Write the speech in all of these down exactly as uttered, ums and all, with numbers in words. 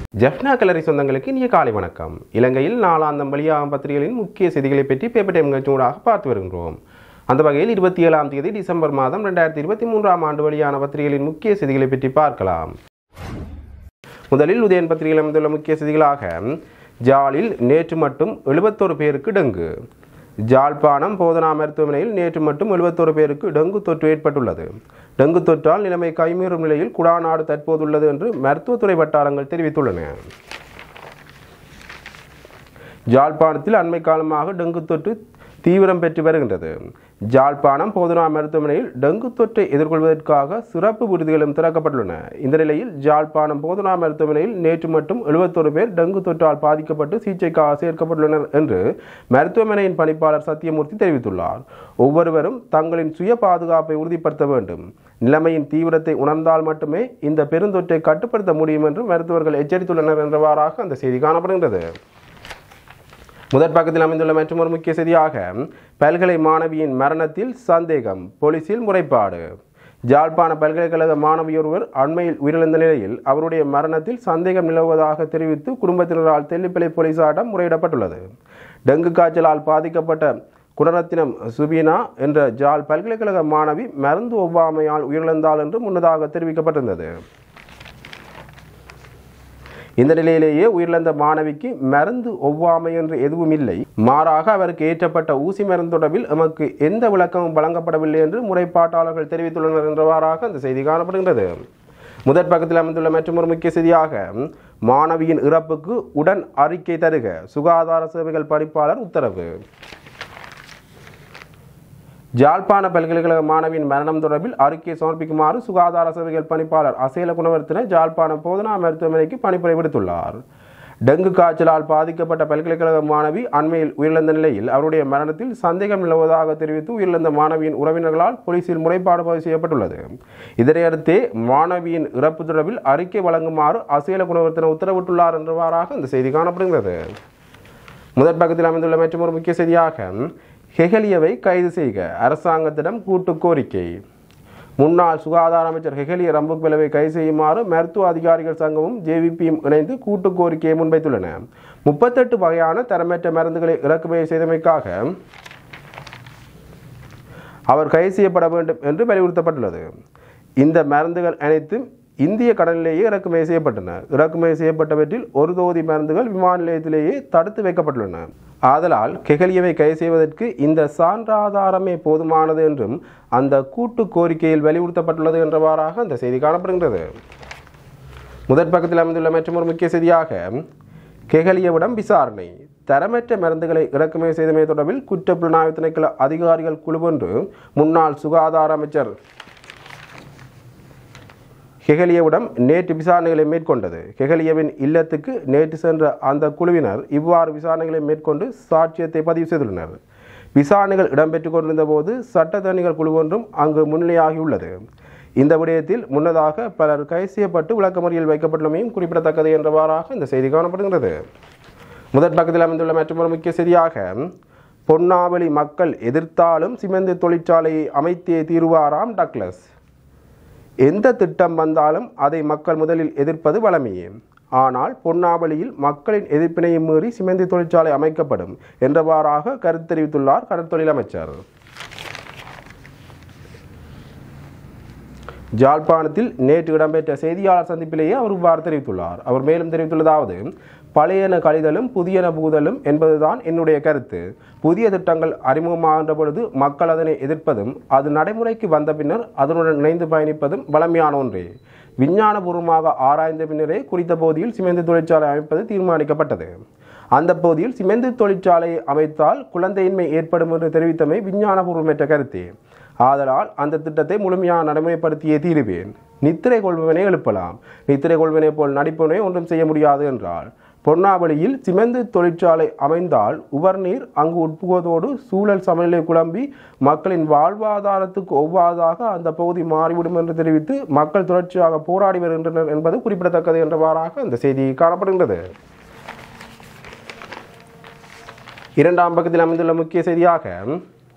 ஜெஃப்னா கலரி சொந்தங்களுக்கு இனிய காலை வணக்கம். இலங்கையில் நாளாந்தம் வெளியாகும் பத்திரிகைகளின் முக்கிய செய்திகளை பற்றி பேப்பர் டைம் நிகழ்ச்சியூடாக பார்த்து வருகின்றோம். அந்த வகையில் இருபத்தி ஏழாம் தேதி டிசம்பர் மாதம் இரண்டாயிரத்தி இருபத்தி மூன்றாம் ஆண்டு வெளியான பத்திரிகைகளின் முக்கிய செய்திகளை பற்றி பார்க்கலாம். முதலில் உதயன் பத்திரிகையில் அமைந்துள்ள முக்கிய செய்திகளாக, ஜாலில் நேற்று மட்டும் எழுபத்தொரு பேருக்கு டெங்கு. ஜாழ்ப்பாணம் போதனா மருத்துவமனையில் நேற்று மட்டும் எழுபத்தொரு பேருக்கு டெங்கு தொற்று ஏற்பட்டுள்ளது. டெங்கு தொற்றால் நிலைமை கைமீறும் நிலையில் குடாநாடு தற்போதுள்ளது என்று மருத்துவத்துறை வட்டாரங்கள் தெரிவித்துள்ளன. ஜாழ்ப்பாணத்தில் அண்மை காலமாக டெங்கு தொற்று தீவிரம் பெற்று வருகின்றது. ஜாழ்ப்பாணம் போதனா மருத்துவமனையில் டெங்கு தொற்றை எதிர்கொள்வதற்காக சிறப்பு விடுதிகளும் திறக்கப்பட்டுள்ளன. இந்த நிலையில் ஜாழ்ப்பாணம் போதனா மருத்துவமனையில் நேற்று மட்டும் எழுபத்தொரு பேர் டெங்கு தொற்றால் பாதிக்கப்பட்டு சிகிச்சைக்காக சேர்க்கப்பட்டுள்ளனர் என்று மருத்துவமனையின் பணிப்பாளர் சத்தியமூர்த்தி தெரிவித்துள்ளார். ஒவ்வொருவரும் தங்களின் சுய பாதுகாப்பை உறுதிப்படுத்த வேண்டும். நிலைமையின் தீவிரத்தை உணர்ந்தால் மட்டுமே இந்த பெருந்தொற்றை கட்டுப்படுத்த முடியும் என்று மருத்துவர்கள் எச்சரித்துள்ளனர் என்றவாறாக அந்த செய்தி காணப்படுகின்றது. முதற் பக்கத்தில் அமைந்துள்ள மற்றொரு முக்கிய செய்தியாக, பல்கலை மாணவியின் மரணத்தில் சந்தேகம், போலீசில் முறைப்பாடு. ஜாழ்ப்பாண பல்கலைக்கழக மாணவியொருவர் அண்மையில் உயிரிழந்த நிலையில் அவருடைய மரணத்தில் சந்தேகம் நிலவுவதாக தெரிவித்து குடும்பத்தினரால் தெல்லிப்பளை போலீசாரிடம் முறையிடப்பட்டுள்ளது. டெங்கு காய்ச்சலால் பாதிக்கப்பட்ட குணரத்தினம் சுபீனா என்ற ஜாழ் பல்கலைக்கழக மாணவி மருந்து ஒவ்வாமையால் உயிரிழந்தாள் என்று முன்னதாக தெரிவிக்கப்பட்டிருந்தது. இந்த நிலையிலேயே உயிரிழந்த மாணவிக்கு மருந்து ஒவ்வாமை என்று எதுவும் இல்லை, மாறாக அவருக்கு ஏற்றப்பட்ட ஊசி மருந்து தொடர்பில் எமக்கு எந்த விளக்கமும் வழங்கப்படவில்லை என்று முறைப்பாட்டாளர்கள் தெரிவித்துள்ளனர் என்றவாறாக அந்த செய்தி காணப்படுகின்றது. முதற் பக்கத்தில் அமைந்துள்ள மற்றொரு முக்கிய செய்தியாக, மாணவியின் இறப்புக்கு உடன் அறிக்கை தருக, சுகாதார சேவைகள் பணிப்பாளர் உத்தரவு. ஜாழ்ப்பாண பல்கலைக்கழக மாணவியின் மரணம் தொடர்பில் அறிக்கை சமர்ப்பிக்குமாறு சுகாதார சேவைகள் பணிப்பாளர் அசேல குணவர்த்தன ஜாழ்ப்பாணம் போதனா மருத்துவமனைக்கு பணிப்புரை விடுத்துள்ளார். டெங்கு காய்ச்சலால் பாதிக்கப்பட்ட பல்கலைக்கழக மாணவி அண்மையில் உயிரிழந்த நிலையில் அவருடைய மரணத்தில் சந்தேகம் நிலவுவதாக தெரிவித்து உயிரிழந்த மாணவியின் உறவினர்களால் போலீசில் முறைப்பாடு பதிவு செய்யப்பட்டுள்ளது. இதனையடுத்தே மாணவியின் இறப்பு தொடர்பில் அறிக்கை வழங்குமாறு அசேல குணவர்த்தன உத்தரவிட்டுள்ளார் என்றவாறாக இந்த செய்தி காணப்படுகிறது. முதற் பக்கத்தில் அமைந்துள்ள மற்றொரு முக்கிய செய்தியாக, ஹெகலியவை கைது செய்க, அரசாங்கத்திடம் கூட்டு கோரிக்கை. முன்னாள் சுகாதார அமைச்சர் ஹெகலிய ரம்புக்வெலவை கைது செய்யுமாறு மருத்துவ அதிகாரிகள் சங்கமும் ஜேவிபியும் இணைந்து கூட்டு கோரிக்கையை முன்வைத்துள்ளன. முப்பத்தெட்டு வகையான தரமற்ற மருந்துகளை இறக்குமதி செய்தமைக்காக அவர் கைது செய்யப்பட வேண்டும் என்று வலியுறுத்தப்பட்டுள்ளது. இந்த மருந்துகள் அனைத்தும் இந்திய கடலிலேயே இறக்குமதி செய்யப்பட்டன. இறக்குமதி செய்யப்பட்டவற்றில் ஒரு தொகுதி மருந்துகள் விமான நிலையத்திலேயே தடுத்து வைக்கப்பட்டுள்ளன. ஆதலால் கெகலியவை கைது செய்வதற்கு இந்த சான்றாதாரமே போதுமானது என்றும் அந்த கூட்டு கோரிக்கையில் வலியுறுத்தப்பட்டுள்ளது என்றவாறாக அந்த செய்தி காணப்படுகின்றது. முதற் பக்கத்தில் அமைந்துள்ள மற்றொரு முக்கிய செய்தியாக, கெகலியவிடம் விசாரணை, தரமற்ற மருந்துகளை இறக்குமதி செய்தமை தொடர்பில் குற்ற புலனாய்வு திணைக்கள அதிகாரிகள் குழு ஒன்று முன்னாள் சுகாதார அமைச்சர் கெகலியவிடம் நேற்று விசாரணைகளை மேற்கொண்டது. கெகலியவின் இல்லத்துக்கு நேற்று சென்ற அந்த குழுவினர் இவ்வாறு விசாரணைகளை மேற்கொண்டு சாட்சியத்தை பதிவு செய்துள்ளனர். விசாரணைகள் இடம்பெற்றுக் கொண்டிருந்த போது சட்டத்தரணிகள் குழு ஒன்றும் அங்கு முன்னிலையாகியுள்ளது. இந்த விடயத்தில் முன்னதாக பலர் கைது செய்யப்பட்டு விளக்கமறியல் வைக்கப்பட்டுள்ளமையும் குறிப்பிடத்தக்கது என்றவாறாக இந்த செய்தி காணப்படுகிறது. முதற் பக்கத்தில் அமைந்துள்ள மற்றொரு முக்கிய செய்தியாக, பொன்னாவளி மக்கள் எதிர்த்தாலும் சிமெந்து தொழிற்சாலையை அமைத்தே தீர்வாராம் டக்ளஸ். எந்த திட்டம் வந்தாலும் அதை மக்கள் முதலில் எதிர்ப்பது வழமையே. ஆனால் பொன்னாவளியில் மக்களின் எதிர்ப்பினையும் மீறி சிமெந்தி தொழிற்சாலை அமைக்கப்படும் என்றவாறாக கருத்து தெரிவித்துள்ளார் கடற்தொழில் அமைச்சர். ஜாழ்ப்பாணத்தில் நேற்று இடம்பெற்ற செய்தியாளர் சந்திப்பிலேயே அவர் இவ்வாறு தெரிவித்துள்ளார். அவர் மேலும் தெரிவித்துள்ளதாவது, பழையன கழிதலும் புதியன புகுதலும் என்பதுதான் என்னுடைய கருத்து. புதிய திட்டங்கள் அறிமுகமாகின்ற பொழுது மக்கள் அதனை எதிர்ப்பதும் அது நடைமுறைக்கு வந்த பின்னர் அதனுடன் இணைந்து பயணிப்பதும் வளமையான ஒன்றே. விஞ்ஞானபூர்வமாக ஆராய்ந்த பின்னரே குறித்த பகுதியில் சிமெந்து தொழிற்சாலை அமைப்பது தீர்மானிக்கப்பட்டது. அந்த பகுதியில் சிமெந்து தொழிற்சாலையை அமைத்தால் குழந்தையின்மை ஏற்படும் என்று தெரிவித்தமை விஞ்ஞானபூர்வமற்ற கருத்தே. ஆதலால் அந்த திட்டத்தை முழுமையாக நடைமுறைப்படுத்தியே தீருவேன். நித்திரை கொள்வனை எழுப்பலாம், நித்திரை கொள்வனை போல் நடிப்பவனை ஒன்றும் செய்ய முடியாது என்றால், பொன்னாவளியில் சிமெந்து தொழிற்சாலை அமைந்தால் உவர்நீர் அங்கு உட்புகுவதோடு சூழல் சமநிலை குழம்பி மக்களின் வாழ்வாதாரத்துக்கு ஒவ்வாதாக அந்த பகுதி மாறிவிடும் என்று தெரிவித்து மக்கள் தொடர்ச்சியாக போராடி வருகின்றனர் என்பது குறிப்பிடத்தக்கது என்றவாறாக அந்த செய்தி காணப்படுகின்றது. இரண்டாம் பக்கத்தில் அமைந்துள்ள முக்கிய செய்தியாக,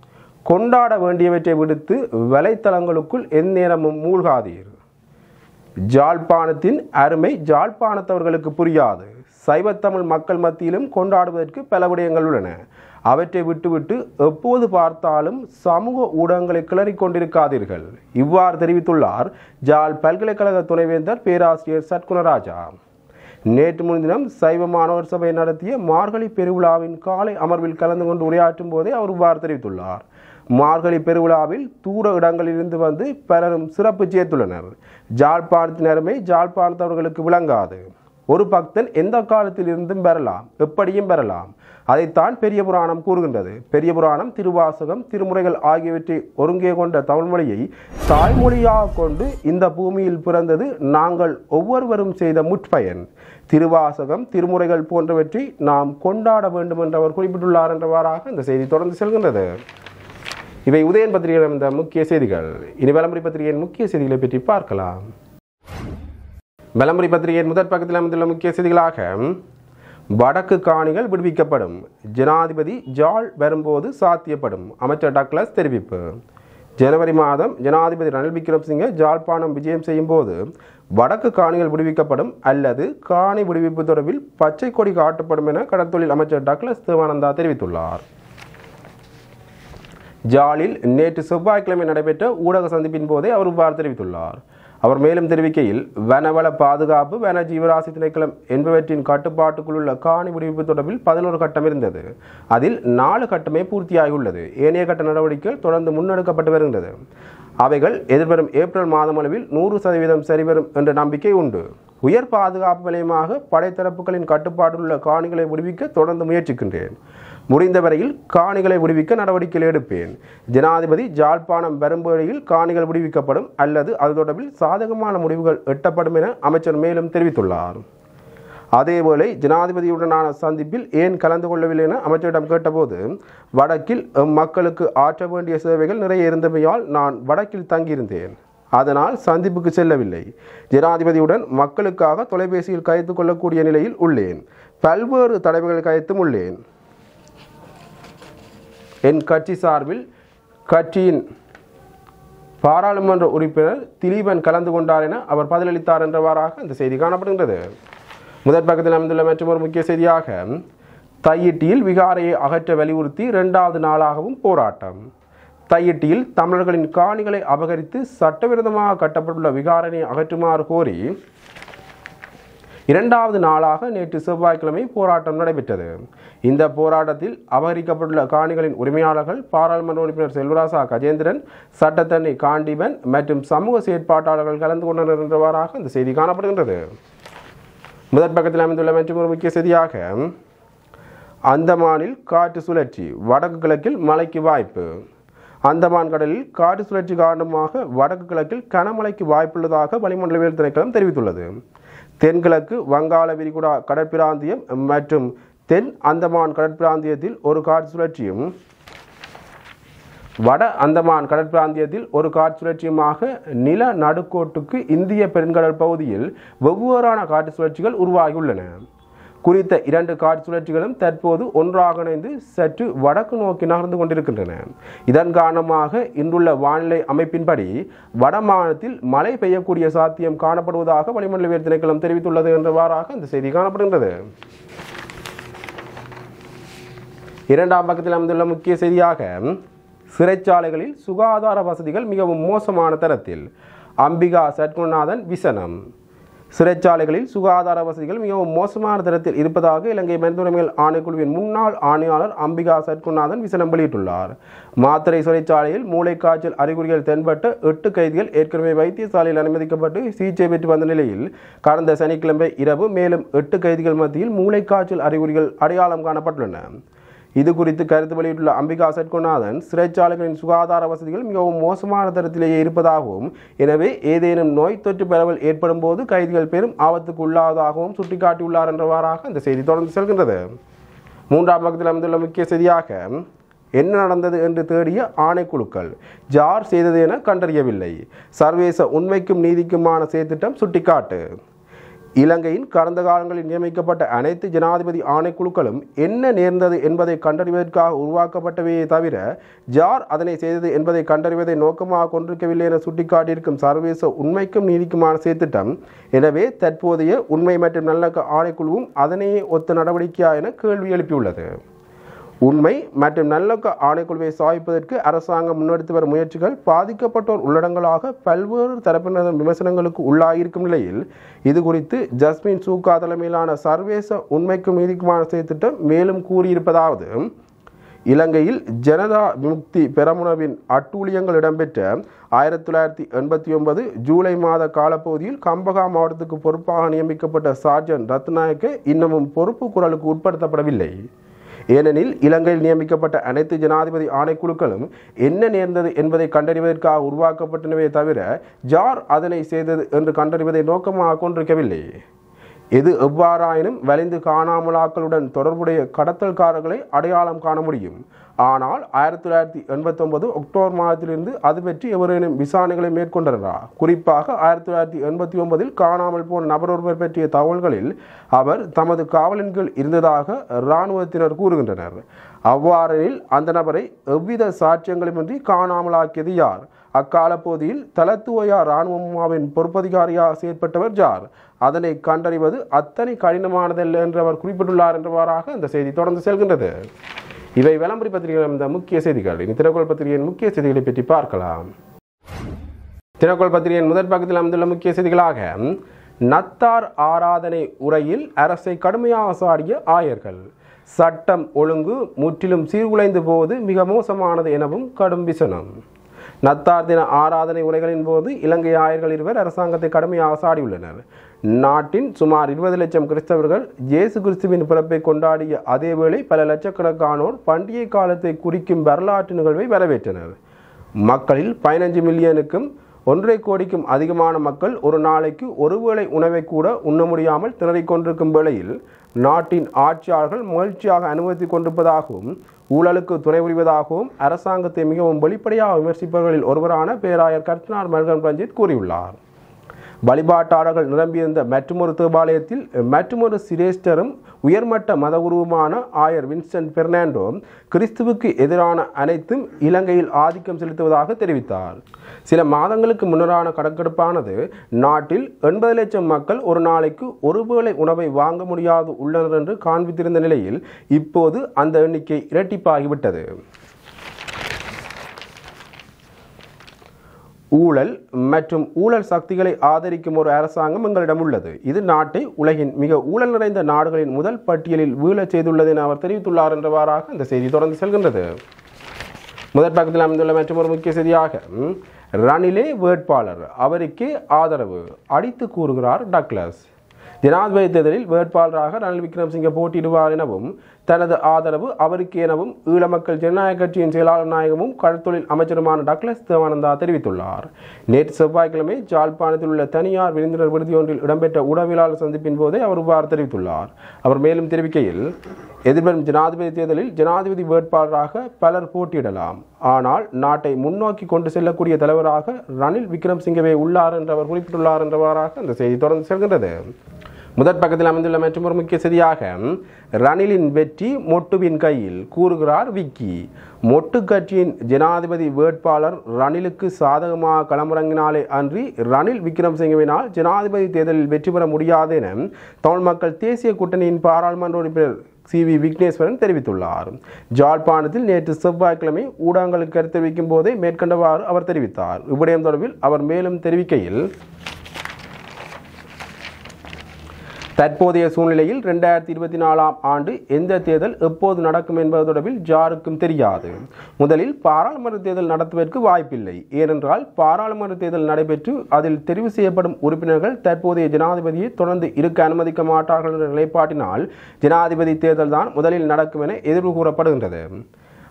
கொண்டாட வேண்டியவற்றை விடுத்து வலைத்தளங்களுக்குள் எந்நேரமும் மூழ்காதீர். ஜாழ்ப்பாணத்தின் அருமை ஜாழ்ப்பாணத்தவர்களுக்கு புரியாது. சைவத்தமிழ் மக்கள் மத்தியிலும் கொண்டாடுவதற்கு பல விடயங்கள் உள்ளன. அவற்றை விட்டுவிட்டு எப்போது பார்த்தாலும் சமூக ஊடகங்களை கிளறிக் கொண்டிருக்காதீர்கள். இவ்வாறு தெரிவித்துள்ளார் ஜாழ் பல்கலைக்கழக துணைவேந்தர் பேராசிரியர் சத்குணராஜா. நேற்று முன்தினம் சைவ மாணவர் சபை நடத்திய மார்கழி பெருவிழாவின் காலை அமர்வில் கலந்து கொண்டு உரையாற்றும் போதே அவர் இவ்வாறு தெரிவித்துள்ளார். மார்கழி பெருவிழாவில் தூர இடங்களிலிருந்து வந்து பலரும் சிறப்பு சேர்த்துள்ளனர். ஜாழ்ப்பாணத்தின் அருமை ஜாழ்ப்பாணத்தவர்களுக்கு விளங்காது. ஒரு பக்தன் எந்த காலத்தில் இருந்தும் பெறலாம், எப்படியும் பெறலாம். அதைத்தான் பெரிய புராணம் கூறுகின்றது. பெரிய புராணம், திருவாசகம், திருமுறைகள் ஆகியவற்றை ஒருங்கே கொண்ட தமிழ்மொழியை தாய்மொழியாக கொண்டு இந்த பூமியில் பிறந்தது நாங்கள் ஒவ்வொருவரும் செய்த முற்பயன். திருவாசகம், திருமுறைகள் போன்றவற்றை நாம் கொண்டாட வேண்டும் என்று அவர் குறிப்பிட்டுள்ளார் என்றவாறாக இந்த செய்தி தொடர்ந்து செல்கின்றது. இவை உதயன் பத்திரிகையில் இருந்த முக்கிய செய்திகள். இனி வலம்புரி பத்திரிகையின் முக்கிய செய்திகளை பற்றி பார்க்கலாம். வலம்புரி பத்திரிகையின் முதற் பக்கத்தில் அமைந்துள்ள முக்கிய செய்திகளாக, வடக்கு காணிகள் விடுவிக்கப்படும், ஜனாதிபதி ஜாழ் வரும்போது சாத்தியப்படும், அமைச்சர் டக்ளஸ் தெரிவிப்பு. ஜனவரி மாதம் ஜனாதிபதி ரணில் விக்ரமசிங்கே ஜாழ்ப்பாணம் விஜயம் செய்யும் போது வடக்கு காணிகள் விடுவிக்கப்படும் அல்லது காணி விடுவிப்பு தொடர்பில் பச்சை கொடி காட்டப்படும் என கடற்தொழில் அமைச்சர் டக்ளஸ் தேவானந்தா தெரிவித்துள்ளார். ஜாலில் நேற்று செவ்வாய்க்கிழமை நடைபெற்ற ஊடக சந்திப்பின் போதே அவர் இவ்வாறு தெரிவித்துள்ளார். அவர் மேலும் தெரிவிக்கையில், வனவள பாதுகாப்பு, வன ஜீவராசி திணைக்களம் என்பவற்றின் கட்டுப்பாட்டுக்குள் உள்ள காணி விடுவிப்பு தொடர்பில் பதினோரு கட்டம் இருந்தது. அதில் நாலு கட்டமே பூர்த்தியாகியுள்ளது. ஏனைய கட்ட நடவடிக்கைகள் தொடர்ந்து முன்னெடுக்கப்பட்டு வருகின்றது. அவைகள் எதிர்வரும் ஏப்ரல் மாதம் அளவில் நூறு சதவீதம் சரிவரும் என்ற நம்பிக்கை உண்டு. உயர் பாதுகாப்பு வலயமாக படைத்தரப்புகளின் கட்டுப்பாட்டில் உள்ள காணிகளை விடுவிக்க தொடர்ந்து முயற்சிக்கின்றேன். முடிந்தவரையில் காணிகளை விடுவிக்க நடவடிக்கைகள் எடுப்பேன். ஜனாதிபதி ஜாழ்ப்பாணம் வரும்படியில் காணிகள் விடுவிக்கப்படும் அல்லது அது தொடர்பில் சாதகமான முடிவுகள் எட்டப்படும் என அமைச்சர் மேலும் தெரிவித்துள்ளார். அதேவேளை ஜனாதிபதியுடனான சந்திப்பில் ஏன் கலந்து கொள்ளவில்லை என அமைச்சரிடம் கேட்டபோது, வடக்கில் மக்களுக்கு ஆற்ற வேண்டிய சேவைகள் நிறைய இருந்தமையால் நான் வடக்கில் தங்கியிருந்தேன். அதனால் சந்திப்புக்கு செல்லவில்லை. ஜனாதிபதியுடன் மக்களுக்காக தொலைபேசியில் கயத்து கொள்ளக்கூடிய நிலையில் உள்ளேன். பல்வேறு தடவைகள் கயத்தும் உள்ளேன். என் கட்சி சார்பில் கட்சியின் பாராளுமன்ற உறுப்பினர் திலீபன் கலந்து கொண்டார் என அவர் பதிலளித்தார் என்றவாறாக இந்த செய்தி காணப்படுகின்றது. முதற் பக்கத்தில் அமைந்துள்ள மற்றொரு முக்கிய செய்தியாக, தையிட்டியில் விகாரையை அகற்ற வலியுறுத்தி இரண்டாவது நாளாகவும் போராட்டம். தையிட்டியில் தமிழர்களின் காணிகளை அபகரித்து சட்டவிரோதமாக கட்டப்பட்டுள்ள விகாரனை அகற்றுமாறு கோரி இரண்டாவது நாளாக நேற்று செவ்வாய்க்கிழமை போராட்டம் நடைபெற்றது. இந்த போராட்டத்தில் அபகரிக்கப்பட்டுள்ள காணிகளின் உரிமையாளர்கள் பாராளுமன்ற உறுப்பினர் செல்வராசா கஜேந்திரன், சட்டத்தரணி காண்டீபன் மற்றும் சமூக செயற்பாட்டாளர்கள் கலந்து கொண்டனர் என்றவாறாக இந்த செய்தி காணப்படுகின்றது. முதற் பக்கத்தில் அமைந்துள்ள மற்றொரு முக்கிய செய்தியாக, அந்தமானில் காற்று சுழற்சி, வடக்கு கிழக்கில் மழைக்கு வாய்ப்பு. அந்தமான் கடலில் காற்று சுழற்சி காரணமாக வடக்கு கிழக்கில் கனமழைக்கு வாய்ப்புள்ளதாக வளிமண்டலவியல் திணைக்களம் தெரிவித்துள்ளது. தென்கிழக்கு வங்காள விரிகுடா கடற்பிராந்தியம் மற்றும் தென் அந்தமான் கடற்பிராந்தியத்தில் ஒரு காற்று சுழற்சியும் வட அந்தமான் கடற்பிராந்தியத்தில் ஒரு காற்று சுழற்சியுமாக நில நடுக்கோட்டுக்கு இந்திய பெருங்கடல் பகுதியில் வெவ்வேறான காற்று சுழற்சிகள் உருவாகியுள்ளன. குறித்த இரண்டு காற்று சுழற்சிகளும் தற்போது ஒன்றாக இணைந்து சற்று வடக்கு நோக்கி நகர்ந்து கொண்டிருக்கின்றன. இதன் காரணமாக இன்றுள்ள வானிலை அமைப்பின்படி வட மாநிலத்தில் மழை பெய்யக்கூடிய சாத்தியம் காணப்படுவதாக வளிமண்டலவியல் திணைக்களம் தெரிவித்துள்ளது என்றவாறாக இந்த செய்தி காணப்படுகின்றது. இரண்டாம் பக்கத்தில் அமைந்துள்ள முக்கிய செய்தியாக, சிறைச்சாலைகளில் சுகாதார வசதிகள் மிகவும் மோசமான தரத்தில், அம்பிகா சட்குணநாதன் விசனம். சிறைச்சாலைகளில் சுகாதார வசதிகள் மிகவும் மோசமான தரத்தில் இருப்பதாக இலங்கை மனித ஆணைக்குழுவின் முன்னாள் ஆணையாளர் அம்பிகா சட்குணநாதன் விசனம் வெளியிட்டுள்ளார். மாத்தறை சிறைச்சாலையில் மூளைக்காய்ச்சல் அறிகுறிகள் தென்பட்ட எட்டு கைதிகள் ஏற்கனவே வைத்தியசாலையில் அனுமதிக்கப்பட்டு சிகிச்சை பெற்று வந்த நிலையில் கடந்த சனிக்கிழமை இரவு மேலும் எட்டு கைதிகள் மத்தியில் மூளைக்காய்ச்சல் அறிகுறிகள் அடையாளம் காணப்பட்டுள்ளன. இது குறித்து கருத்து வெளியிட்டுள்ள அம்பிகா சட்குணநாதன், சிறைச்சாலைகளின் சுகாதார வசதிகள் மிகவும் மோசமான தரத்திலேயே இருப்பதாகவும், எனவே ஏதேனும் நோய் தொற்று பரவல் ஏற்படும் போது கைதிகள் பெரும் ஆபத்துக்கு உள்ளாவதாகவும் சுட்டிக்காட்டியுள்ளார் என்றவாறாக இந்த செய்தி தொடர்ந்து செல்கின்றது. மூன்றாம் பக்கத்தில் அமைந்துள்ள முக்கிய செய்தியாக, என்ன நடந்தது என்று தேடிய ஆணைக்குழுக்கள் ஜார் செய்தது என கண்டறியவில்லை, சர்வதேச உண்மைக்கும் நீதிக்குமான செயற்திட்டம் சுட்டிக்காட்டு. இலங்கையின் கடந்த காலங்களில் நியமிக்கப்பட்ட அனைத்து ஜனாதிபதி ஆணைக்குழுக்களும் என்ன நேர்ந்தது என்பதை கண்டறிவதற்காக உருவாக்கப்பட்டவையே தவிர ஜார் அதனை செய்தது என்பதை கண்டறிவதை நோக்கமாக கொண்டிருக்கவில்லை என சுட்டிக்காட்டியிருக்கும் சர்வதேச உண்மைக்கும் நீதிக்குமான செயற்திட்டம். எனவே தற்போதைய உண்மை மற்றும் நல்லிணக்க ஆணைக்குழுவும் அதனையே ஒத்த நடவடிக்கையா என கேள்வி எழுப்பியுள்ளது. உண்மை மற்றும் நல்லிணக்க ஆணைக்குழுவை சாய்ப்பதற்கு அரசாங்கம் முன்னெடுத்து வரும் முயற்சிகள் பாதிக்கப்பட்டோர் உள்ளடங்களாக பல்வேறு தரப்பினரின் விமர்சனங்களுக்கு உள்ளாகியிருக்கும் நிலையில் இது குறித்து ஜஸ்மின் சூக்கா தலைமையிலான சர்வதேச உண்மைக்கும் நீதிக்குமான செயற்திட்டம் மேலும் கூறியிருப்பதாவது: இலங்கையில் ஜனதா விமுக்தி பெரமுனவின் அட்டூழியங்கள் இடம்பெற்ற ஆயிரத்தி தொள்ளாயிரத்தி எண்பத்தி ஒன்பது ஜூலை மாத காலப்பகுதியில் கம்பகா மாவட்டத்துக்கு பொறுப்பாக நியமிக்கப்பட்ட சார்ஜன் ரத்நாயக்க இன்னமும் பொறுப்பு குரலுக்கு உட்படுத்தப்படவில்லை. ஏனெனில் இலங்கையில் நியமிக்கப்பட்ட அனைத்து ஜனாதிபதி ஆணைக்குழுக்களும் என்ன நேர்ந்தது என்பதை கண்டறிவதற்காக உருவாக்கப்பட்டனவே தவிர ஜார் அதனை செய்தது என்று கண்டறிவதை நோக்கமாக கொண்டிருக்கவில்லை. எது எவ்வாறாயினும் வலிந்து காணாமலாக்களுடன் தொடர்புடைய கடத்தல்காரர்களை அடையாளம் காண முடியும். ஆனால் ஆயிரத்தி தொள்ளாயிரத்தி எண்பத்தி ஒன்பது அக்டோபர் மாதத்திலிருந்து அது பற்றி எவரேனும் விசாரணைகளை மேற்கொண்டனரா? குறிப்பாக ஆயிரத்தி தொள்ளாயிரத்தி எண்பத்தி ஒன்பதில் காணாமல் போன நபர் ஒருவர் பற்றிய தகவல்களில் அவர் தமது காவலின் கீழ் இருந்ததாக இராணுவத்தினர் கூறுகின்றனர். அவ்வாறெனில் அந்த நபரை எவ்வித சாட்சியங்களுமின்றி காணாமலாக்கியது யார்? அக்கால பகுதியில் தலத்துவயா இராணுவமாவின் பொறுப்பதிகாரியாக செயற்பட்டவர் ஜார்? அதனை கண்டறிவது அத்தனை கடினமானதல்ல என்று அவர் குறிப்பிட்டுள்ளார் என்றவாறாக இந்த செய்தி தொடர்ந்து செல்கின்றது. இவை விளம்பரி பத்திரிகைகள் இந்த முக்கிய செய்திகள். இனி தினக்குரல் பத்திரிகையின் முக்கிய செய்திகளை பற்றி பார்க்கலாம். தினக்குரல் பத்திரிகையின் முதற் பக்கத்தில் அமைந்துள்ள முக்கிய செய்திகளாக நத்தார் ஆராதனை உரையில் அரசை கடுமையாக சாடிய ஆயர்கள், சட்டம் ஒழுங்கு முற்றிலும் சீர்குலைந்து போவது மிக மோசமானது எனவும் கடும் விசனம். நத்தார் தின ஆராதனை உரைகளின் போது இலங்கை ஆயர்கள் இருவர் அரசாங்கத்தை கடுமையாக சாடியுள்ளனர். நாட்டின் சுமார் இருபது லட்சம் கிறிஸ்தவர்கள் இயேசு கிறிஸ்துவின் பிறப்பை கொண்டாடிய அதேவேளை பல லட்சக்கணக்கானோர் பண்டிகை காலத்தை குறிக்கும் வரலாற்று நிகழ்வை வரவேற்றனர். மக்களில் பதினஞ்சு மில்லியனுக்கும் ஒன்றரை கோடிக்கும் அதிகமான மக்கள் ஒரு நாளைக்கு ஒருவேளை உணவை கூட உண்ண முடியாமல் திணறிக் கொண்டிருக்கும் வேளையில் நாட்டின் ஆட்சியாளர்கள் மகிழ்ச்சியாக அனுமதித்துக் கொண்டிருப்பதாகவும் ஊழலுக்கு துணை புரிவதாகவும் அரசாங்கத்தை மிகவும் வெளிப்படையாக விமர்சிப்பவர்களில் ஒருவரான பேராயர் கர்தினால் மெல்கம் ரஞ்சித் கூறியுள்ளார். வழிபாட்டாளர்கள் நிரம்பியிருந்த மற்றுமொரு தேவாலயத்தில் மற்றுமொரு சிரேஷ்டரும் உயர்மட்ட மதகுருவுமான ஆயர் வின்சென்ட் பெர்னாண்டோ கிறிஸ்துவுக்கு எதிரான அனைத்தும் இலங்கையில் ஆதிக்கம் செலுத்துவதாக தெரிவித்தார். சில மாதங்களுக்கு முன்னரான கணக்கெடுப்பானது நாட்டில் எண்பது லட்சம் மக்கள் ஒரு நாளைக்கு ஒருவேளை உணவை வாங்க முடியாது உள்ளனர் என்று காண்பித்திருந்த நிலையில் இப்போது அந்த எண்ணிக்கை இரட்டிப்பாகிவிட்டது. ஊழல் மற்றும் ஊழல் சக்திகளை ஆதரிக்கும் ஒரு அரசாங்கம் எங்களிடம் உள்ளது. இது நாட்டை உலகின் மிக ஊழல் நிறைந்த நாடுகளின் முதல் பட்டியலில் வீழச் செய்துள்ளது என அவர் தெரிவித்துள்ளார் என்றவாறாக இந்த செய்தி தொடர்ந்து செல்கின்றது. முதற் பக்கத்தில் அமைந்துள்ள மற்றும் ஒரு முக்கிய செய்தியாக ரணிலே வேட்பாளர், அவருக்கே ஆதரவு அடித்து கூறுகிறார் டக்ளஸ். ஜனாதிபதி தேர்தலில் வேட்பாளராக ரணில் விக்ரமசிங்கே போட்டியிடுவார் எனவும் தனது ஆதரவு அவருக்கு எனவும் ஈழ மக்கள் ஜனநாயக கட்சியின் செயலாளர் நாயகமும் கடற்தொழில் அமைச்சருமான டக்ளஸ் தேவானந்தா தெரிவித்துள்ளார். நேற்று செவ்வாய்க்கிழமை ஜாழ்ப்பாணத்தில் உள்ள தனியார் விருந்தினர் விடுதி ஒன்றில் இடம்பெற்ற ஊடகவியலாளர் சந்திப்பின் போதே அவர் இவ்வாறு தெரிவித்துள்ளார். அவர் மேலும் தெரிவிக்கையில், எதிர்வரும் ஜனாதிபதி தேர்தலில் ஜனாதிபதி வேட்பாளராக பலர் போட்டியிடலாம், ஆனால் நாட்டை முன்னோக்கி கொண்டு செல்லக்கூடிய தலைவராக ரணில் விக்ரமசிங்கவே உள்ளார் என்று அவர் குறிப்பிட்டுள்ளார் என்றவாறாக அந்த செய்தி தொடர்ந்து செல்கின்றது. முதற் பக்கத்தில் அமைந்துள்ள மற்றும் ஒரு முக்கிய செய்தியாக ரணிலின் வெற்றி மொட்டுவின் கையில் கூறுகிறார் விக்கி. மொட்டு கட்சியின் ஜனாதிபதி வேட்பாளர் ரணிலுக்கு சாதகமாக களமிறங்கினாலே அன்றி ரணில் விக்ரமசிங்கவினால் ஜனாதிபதி தேர்தலில் வெற்றி பெற முடியாது என தமிழ் மக்கள் தேசிய கூட்டணியின் பாராளுமன்ற உறுப்பினர் சி வி விக்னேஸ்வரன் தெரிவித்துள்ளார். ஜாழ்ப்பாணத்தில் நேற்று செவ்வாய்க்கிழமை ஊடகங்களுக்கு கருத்து தெரிவிக்கும் போதே மேற்கண்டவாறு அவர் தெரிவித்தார். இவ்விடயம் தொடர்பில் அவர் மேலும் தெரிவிக்கையில், தற்போதைய சூழ்நிலையில் இரண்டாயிரத்தி இருபத்தி நாலாம் ஆண்டு எந்த தேர்தல் எப்போது நடக்கும் என்பது தொடர்பில் யாருக்கும் தெரியாது. முதலில் பாராளுமன்ற தேர்தல் நடத்துவதற்கு வாய்ப்பில்லை. ஏனென்றால் பாராளுமன்ற தேர்தல் நடைபெற்று அதில் தெரிவு செய்யப்படும் உறுப்பினர்கள் தற்போதைய ஜனாதிபதியை தொடர்ந்து இருக்க அனுமதிக்க மாட்டார்கள் என்ற நிலைப்பாட்டினால் ஜனாதிபதி தேர்தல் தான் முதலில் நடக்கும் என எதிர்வு கூறப்படுகின்றது.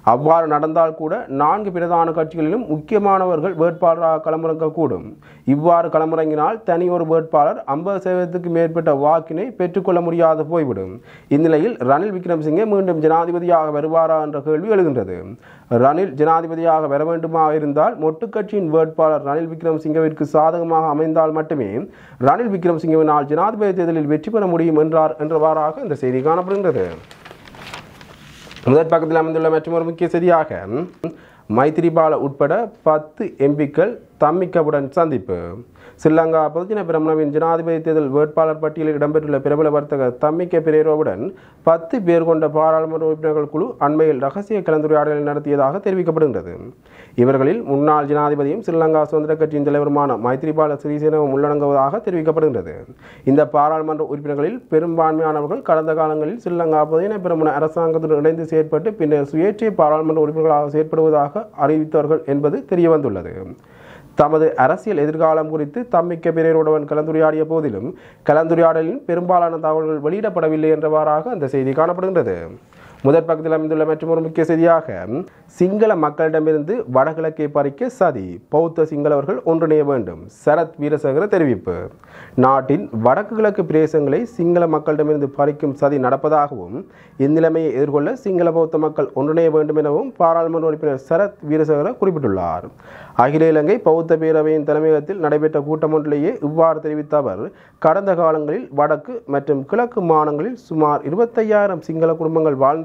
அவ்வாறு நடந்தால் கூட நான்கு பிரதான கட்சிகளிலும் முக்கியமானவர்கள் வேட்பாளராக களமிறங்கக்கூடும். இவ்வாறு களமிறங்கினால் தனி ஒரு வேட்பாளர் ஐம்பது சதவீதத்துக்கு மேற்பட்ட வாக்கினை பெற்றுக்கொள்ள முடியாது போய்விடும். இந்நிலையில் ரணில் விக்ரமசிங்கே மீண்டும் ஜனாதிபதியாக வருவாரா என்ற கேள்வி எழுகின்றது. ரணில் ஜனாதிபதியாக வர வேண்டுமா இருந்தால் மொட்டு கட்சியின் வேட்பாளர் ரணில் விக்ரமசிங்கவிற்கு சாதகமாக அமைந்தால் மட்டுமே ரணில் விக்ரமசிங்கவினால் ஜனாதிபதி தேர்தலில் வெற்றி பெற முடியும் என்றார் என்றவாறாக இந்த செய்தி காணப்படுகின்றது. முதற் பக்கத்தில் அமைந்துள்ள மற்றொரு முக்கிய செய்தியாக மைத்திரிபால உட்பட பத்து எம்பிக்கள் தம்மிக்கவுடன் சந்திப்பு. ஸ்ரீலங்கா பொதுஜன பெரமுனவின் ஜனாதிபதி தேர்தல் வேட்பாளர் பட்டியலில் இடம்பெற்றுள்ள பிரபல வர்த்தகர் தம்மிக்க பெரேரோவுடன் பத்து பேர் கொண்ட பாராளுமன்ற உறுப்பினர்கள் குழு அண்மையில் ரகசிய கலந்துரையாடலை நடத்தியதாக தெரிவிக்கப்படுகின்றது. இவர்களில் முன்னாள் ஜனாதிபதியும் ஸ்ரீலங்கா சுதந்திர கட்சியின் தலைவருமான மைத்திரிபால சிறிசேனவும் உள்ளடங்குவதாக தெரிவிக்கப்படுகின்றது. இந்த பாராளுமன்ற உறுப்பினர்களில் பெரும்பான்மையானவர்கள் கடந்த காலங்களில் ஸ்ரீலங்கா பொதுஜன பெரமுன அரசாங்கத்துடன் இணைந்து செயற்பட்டு பின்னர் சுயேட்சை பாராளுமன்ற உறுப்பினர்களாக செயற்படுவதாக அறிவித்தார்கள் என்பது தெரியவந்துள்ளது. தமது அரசியல் எதிர்காலம் குறித்து தம்மிக்க பெரேரோவுடன் கலந்துரையாடிய போதிலும் கலந்துரையாடலின் பெரும்பாலான தகவல்கள் வெளியிடப்படவில்லை என்றவாறாக அந்த செய்தி காணப்படுகின்றது. முதற் பக்கத்தில் அமைந்துள்ள மற்றொரு முக்கிய செய்தியாக சிங்கள மக்களிடமிருந்து வடகிழக்கை பறிக்க சதி, பௌத்த சிங்களவர்கள் ஒன்றிணைய வேண்டும், சரத் வீரசேகர தெரிவிப்பு. நாட்டின் வடக்கு கிழக்கு பிரதேசங்களை சிங்கள மக்களிடமிருந்து பறிக்கும் சதி நடப்பதாகவும் இந்நிலைமையை எதிர்கொள்ள சிங்கள பௌத்த மக்கள் ஒன்றிணைய வேண்டும் எனவும் பாராளுமன்ற உறுப்பினர் சரத் வீரசேகர குறிப்பிட்டுள்ளார். அகில இலங்கை பௌத்த பேரவையின் தலைமையகத்தில் நடைபெற்ற கூட்டம் ஒன்றிலேயே இவ்வாறு தெரிவித்த அவர், கடந்த காலங்களில் வடக்கு மற்றும் கிழக்கு மாநிலங்களில் சுமார் இருபத்தையாயிரம் சிங்கள குடும்பங்கள் வாழ்ந்தாலும்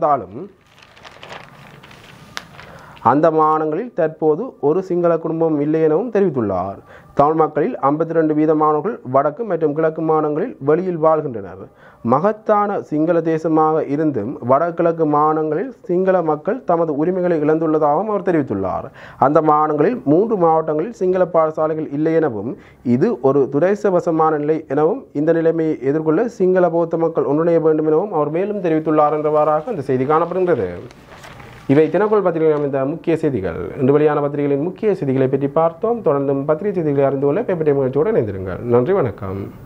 அந்த மாநிலங்களில் தற்போது ஒரு சிங்கள குடும்பம் இல்லை எனவும் தெரிவித்துள்ளார். தமிழ் மக்களில் ஐம்பத்தி இரண்டு வீதமானவர்கள் வடக்கு மற்றும் கிழக்கு மாநிலங்களில் வெளியில் வாழ்கின்றனர். மகத்தான சிங்கள தேசமாக இருந்தும் வடகிழக்கு மாநிலங்களில் சிங்கள மக்கள் தமது உரிமைகளை இழந்துள்ளதாகவும் அவர் தெரிவித்துள்ளார். அந்த மாநிலங்களில் மூன்று மாவட்டங்களில் சிங்கள பாடசாலைகள் இல்லை எனவும் இது ஒரு துரைசவசமான நிலை எனவும் இந்த நிலைமையை எதிர்கொள்ள சிங்கள பௌத்த மக்கள் ஒன்றிணைய வேண்டும் எனவும் அவர் மேலும் தெரிவித்துள்ளார் என்றவாறாக அந்த செய்தி காணப்படுகின்றது. இவை தினக்குள் பத்திரிகையில் அமைந்த முக்கிய செய்திகள். இன்று வெளியான பத்திரிகைகளின் முக்கிய செய்திகளை பற்றி பார்த்தோம். தொடர்ந்தும் பத்திரிகை செய்திகளை அறிந்து கொள்ள பேப்பர் டைம் நிகழ்ச்சியோடு இணைந்திருங்கள். நன்றி, வணக்கம்.